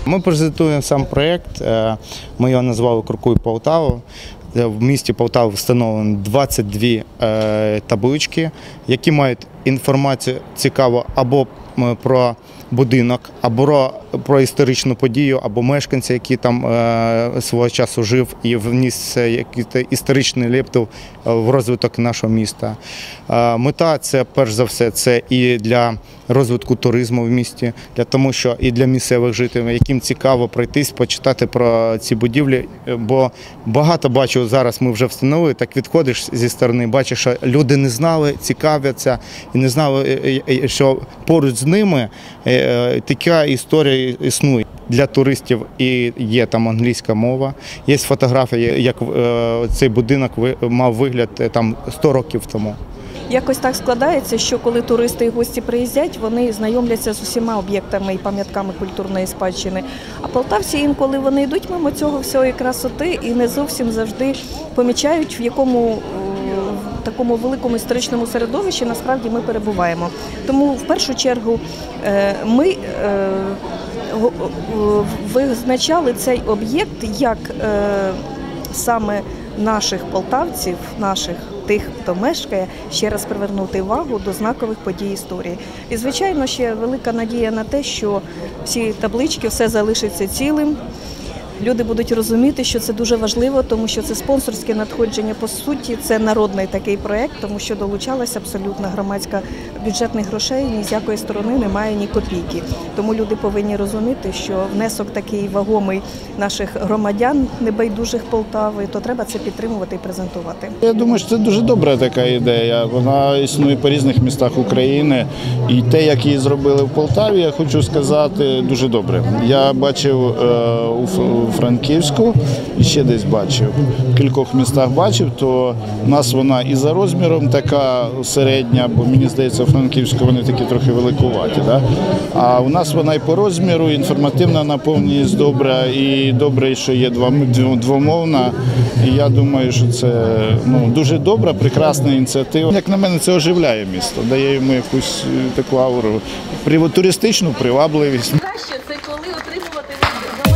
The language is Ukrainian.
Ми презентуємо сам проєкт, ми його назвали «Крокуй Полтаву». В місті Полтава встановлено 22 таблички, які мають інформацію цікаву або про будинок, або про історичну подію, або мешканця, який там свого часу жив і вніс якийсь історичний лепту в розвиток нашого міста. Мета – це, перш за все, це і для розвитку туризму в місті, тому що і для місцевих жителів, яким цікаво пройтись, почитати про ці будівлі, бо багато бачу, зараз ми вже встановили, так відходиш зі сторони, бачиш, що люди не знали, цікавляться і не знали, що поруч з ними така історія існує. Для туристів і є там англійська мова, є фотографії, як цей будинок мав вигляд там 100 років тому. Якось так складається, що коли туристи і гості приїздять, вони знайомляться з усіма об'єктами і пам'ятками культурної спадщини. А полтавці інколи вони йдуть мимо цього всієї красоти і не зовсім завжди помічають, в якому такому великому історичному середовищі насправді ми перебуваємо. Тому в першу чергу ми визначали цей об'єкт як саме наших полтавців, наших тих, хто мешкає, ще раз привернути увагу до знакових подій історії. І, звичайно, ще велика надія на те, що всі таблички, все залишиться цілим. Люди будуть розуміти, що це дуже важливо, тому що це спонсорське надходження, по суті, це народний такий проєкт, тому що долучалася абсолютно громадська, бюджетних грошей ні з якої сторони немає ні копійки. Тому люди повинні розуміти, що внесок такий вагомий наших громадян, небайдужих Полтави, то треба це підтримувати і презентувати. Я думаю, що це дуже добра така ідея. Вона існує по різних містах України. І те, як її зробили в Полтаві, я хочу сказати, дуже добре. Я бачив у Франківську і ще десь бачив, в кількох містах бачив, то у нас вона і за розміром така середня, бо мені здається, у Франківську вони такі трохи великуваті. Да? А у нас вона і по розміру, інформативна наповненість добра, і добре, що є двомовна. І я думаю, що це дуже добра, прекрасна ініціатива. Як на мене, це оживляє місто, дає йому якусь таку ауру, туристичну привабливість. Краще це коли отримувати